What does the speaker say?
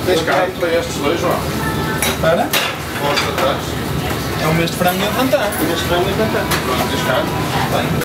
Tens cá para estes dois, João? Para? Mostra atrás. É um mês de frango e um tantã. Tens frango e tantã. Pronto, tens cá. Bem.